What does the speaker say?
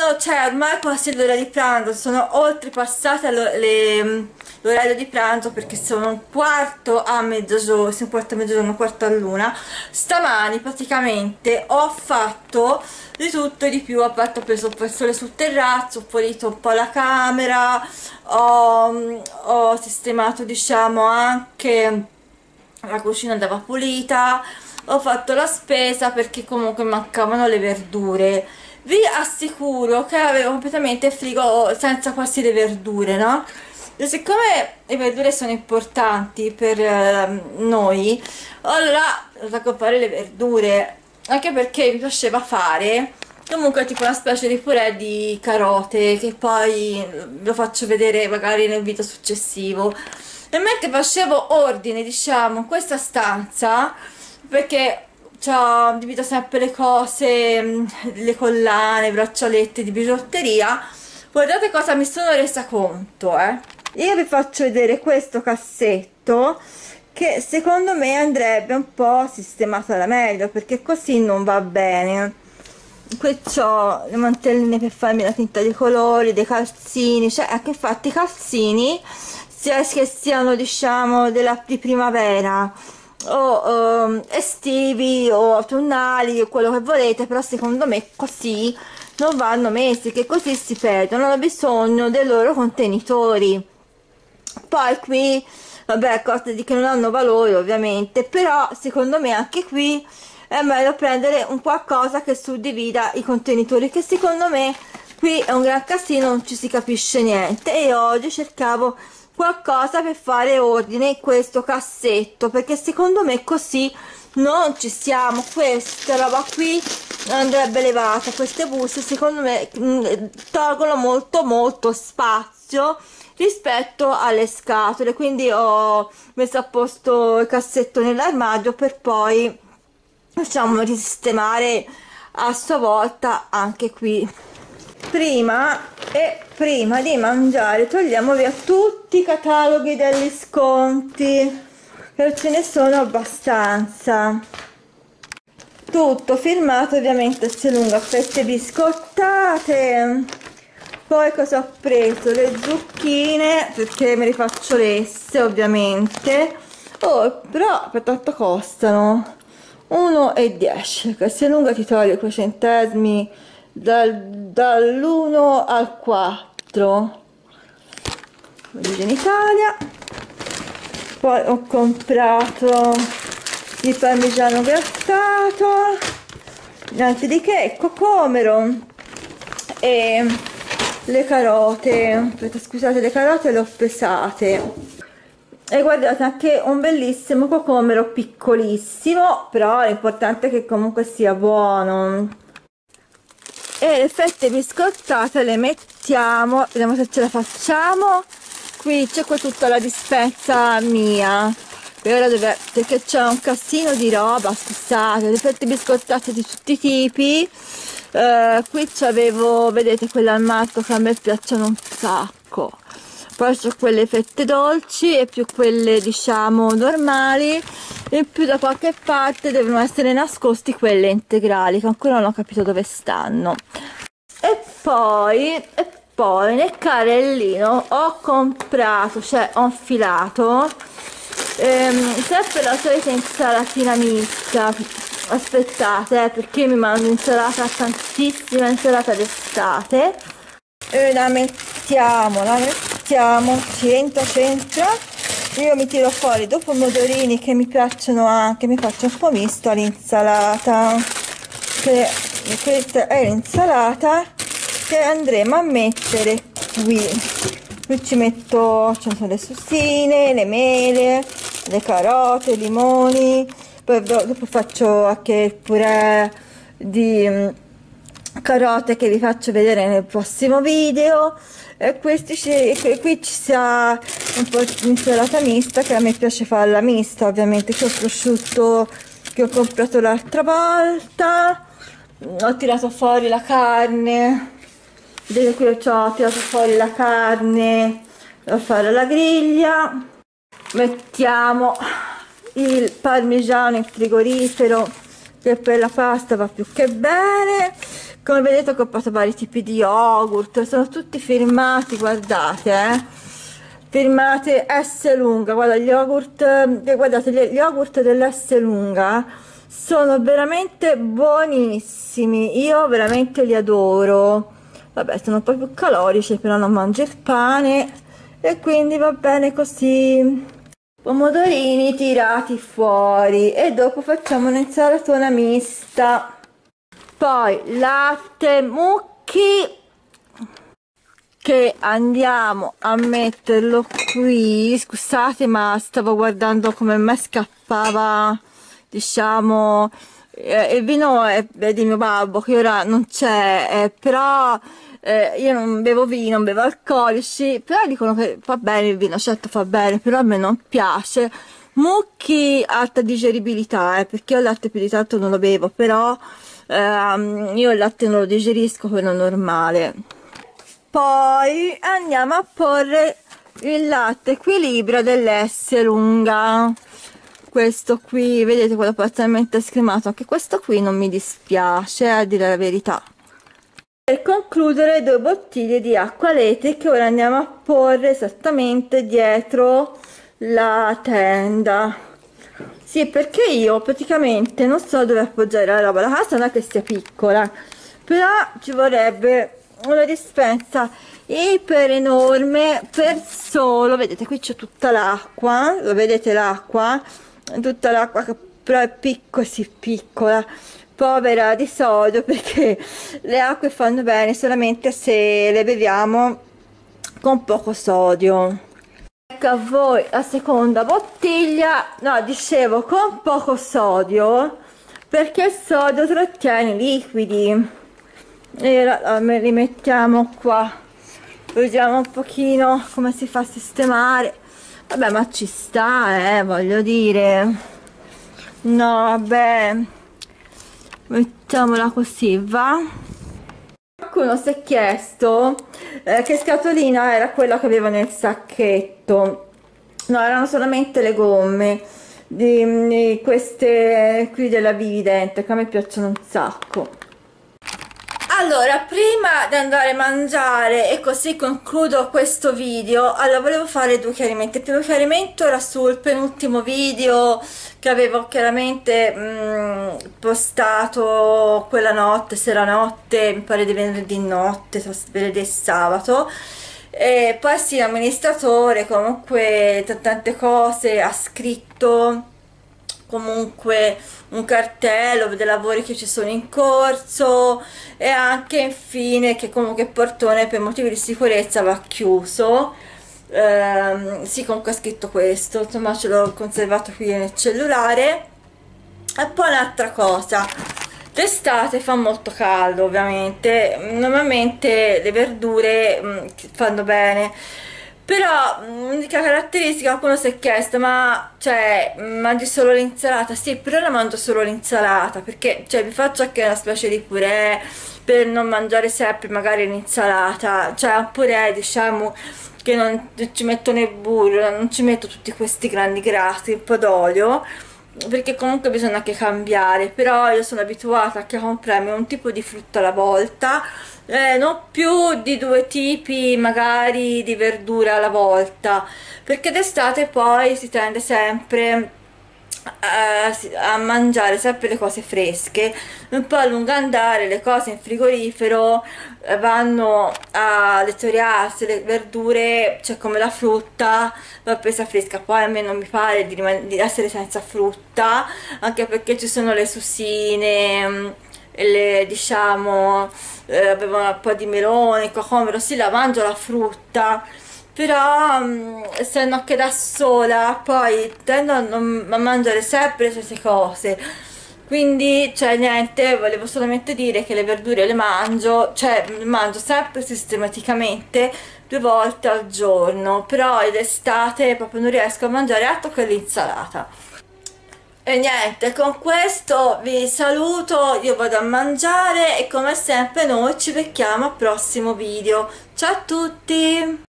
cioè ormai quasi l'ora di pranzo, sono oltrepassate l'orario di pranzo perché sono un quarto a mezzogiorno, un quarto a mezzogiorno, un quarto all'una. Stamani praticamente ho fatto di tutto e di più, ho preso il sole sul terrazzo, ho pulito un po' la camera, ho sistemato diciamo anche la cucina, andava pulita, ho fatto la spesa perché comunque mancavano le verdure. Vi assicuro che avevo completamente il frigo senza quasi le verdure, no? E siccome le verdure sono importanti per noi, allora ho comprare le verdure, anche perché mi piaceva fare comunque tipo una specie di purè di carote che poi lo faccio vedere magari nel video successivo. E mentre facevo ordine diciamo in questa stanza, perché divido sempre le cose, le collane, i braccialetti di bigiotteria, guardate cosa mi sono resa conto, io vi faccio vedere questo cassetto che secondo me andrebbe un po' sistemato alla meglio, perché così non va bene. Qui ho le mantelline per farmi la tinta dei colori, dei calzini, cioè anche infatti i calzini sia che siano diciamo di primavera o estivi o autunnali o quello che volete, però secondo me così non vanno messi, che così si perdono, hanno bisogno dei loro contenitori. Poi qui vabbè, cose di che non hanno valore ovviamente, però secondo me anche qui è meglio prendere un qualcosa che suddivida i contenitori, che secondo me qui è un gran casino, non ci si capisce niente, e oggi cercavo qualcosa per fare ordine in questo cassetto, perché secondo me così non ci siamo. Questa roba qui andrebbe levata, queste buste secondo me tolgono molto spazio rispetto alle scatole, quindi ho messo a posto il cassetto nell'armadio per poi facciamo risistemare a sua volta anche qui. Prima di mangiare togliamo via tutti i cataloghi degli sconti, che ce ne sono abbastanza. Tutto firmato ovviamente, si lunga, fette biscottate. Poi cosa ho preso? Le zucchine, perché me le faccio lesse ovviamente. Oh, però per tanto costano 1,10, che se lunga ti toglie quei centesimi dall'1 al 4. Origine Italia. Poi ho comprato il parmigiano grattato, niente di che, cocomero e le carote. Aspetta, scusate, le carote le ho pesate. E guardate, anche un bellissimo cocomero piccolissimo, però l'importante è che comunque sia buono. E le fette biscottate le mettiamo, vediamo se ce la facciamo. Qui c'è qua tutta la dispensa mia, perché c'è un casino di roba, scusate, le fette biscottate di tutti i tipi. Qui c'avevo, vedete, quelle al marco che a me piacciono un sacco. Poi c'ho quelle fette dolci e più quelle diciamo normali, in più da qualche parte devono essere nascosti quelle integrali che ancora non ho capito dove stanno. E poi nel carrellino ho comprato, cioè ho infilato sempre la solita insalatina mista. Aspettate, perché mi mangio insalata, tantissima insalata d'estate, e la mettiamo, ci centra. Io mi tiro fuori due pomodorini che mi piacciono anche, mi faccio un po' misto all'insalata, che questa è l'insalata che andremo a mettere qui ci metto, ci sono le susine, le mele, le carote, i limoni, poi dopo faccio anche il purè di carote che vi faccio vedere nel prossimo video. E qui ci sia un po' di insalata mista, che a me piace farla mista ovviamente. Qui ho prosciutto che ho comprato l'altra volta, ho tirato fuori la carne, vedete qui ho tirato fuori la carne da fare alla griglia. Mettiamo il parmigiano in frigorifero, che per la pasta va più che bene. Come vedete ho comprato vari tipi di yogurt, sono tutti firmati, guardate, firmate S lunga. Guarda, gli yogurt, guardate, gli yogurt dell'S lunga sono veramente buonissimi, io veramente li adoro. Vabbè, sono un po' più calorici, però non mangio il pane e quindi va bene così. Pomodorini tirati fuori e dopo facciamo un'insalatona mista. Poi latte mucchi che andiamo a metterlo qui. Scusate, ma stavo guardando come me scappava, diciamo, il vino è di mio babbo che ora non c'è, però io non bevo vino, non bevo alcolici, però dicono che fa bene il vino, certo fa bene, però a me non piace. Mucchi alta digeribilità, perché io il latte più di tanto non lo bevo, però io il latte non lo digerisco, quello normale. Poi andiamo a porre il latte equilibrio dell'S lunga, questo qui, vedete, quello parzialmente scremato, anche questo qui non mi dispiace, a dire la verità. Per concludere 2 bottiglie di acqua Lete che ora andiamo a porre esattamente dietro la tenda. Sì, perché io praticamente non so dove appoggiare la roba, la casa non è che sia piccola, però ci vorrebbe una dispensa iper enorme per solo, vedete qui c'è tutta l'acqua, lo vedete l'acqua? Tutta l'acqua che però è sì, piccola, povera di sodio, perché le acque fanno bene solamente se le beviamo con poco sodio. Ecco a voi la seconda bottiglia, no, dicevo con poco sodio, perché il sodio trattiene i liquidi. E li mettiamo qua, vediamo un pochino come si fa a sistemare. Vabbè, ma ci sta, voglio dire, no, vabbè, mettiamola così, va. Qualcuno si è chiesto che scatolina era quella che avevo nel sacchetto. No, erano solamente le gomme di queste qui della Vivident, che a me piacciono un sacco. Allora, prima di andare a mangiare, e così concludo questo video, allora volevo fare 2 chiarimenti. Il primo chiarimento era sul penultimo video che avevo chiaramente postato quella notte, sera notte, mi pare di venerdì notte, venerdì e sabato. E poi sì, l'amministratore comunque tante cose ha scritto, comunque un cartello dei lavori che ci sono in corso, e anche infine che comunque il portone per motivi di sicurezza va chiuso. Sì, comunque ha scritto questo, insomma ce l'ho conservato qui nel cellulare. E poi un'altra cosa, d'estate fa molto caldo, ovviamente, normalmente le verdure fanno bene, però l'unica caratteristica, qualcuno si è chiesto, ma cioè mangi solo l'insalata? Sì, però la mangio solo l'insalata, perché cioè mi faccio anche una specie di purè per non mangiare sempre magari l'insalata, cioè un purè diciamo che non ci metto né burro, non ci metto tutti questi grandi grassi, un po' d'olio, perché comunque bisogna anche cambiare. Però io sono abituata anche a comprarmi un tipo di frutta alla volta, non più di 2 tipi magari di verdura alla volta, perché d'estate poi si tende sempre a mangiare sempre le cose fresche. Un po' a lungo andare le cose in frigorifero vanno a deteriorarsi, le verdure, cioè come la frutta, va presa fresca. Poi a me non mi pare di essere senza frutta, anche perché ci sono le susine, diciamo, avevano un po' di melone, cocomero, sì, la mangio la frutta, però essendo anche da sola poi tendo a mangiare sempre le stesse cose, quindi cioè niente, volevo solamente dire che le verdure le mangio, cioè le mangio sempre sistematicamente 2 volte al giorno, però d'estate proprio non riesco a mangiare altro che l'insalata. E niente, con questo vi saluto, io vado a mangiare e come sempre noi ci becchiamo al prossimo video. Ciao a tutti!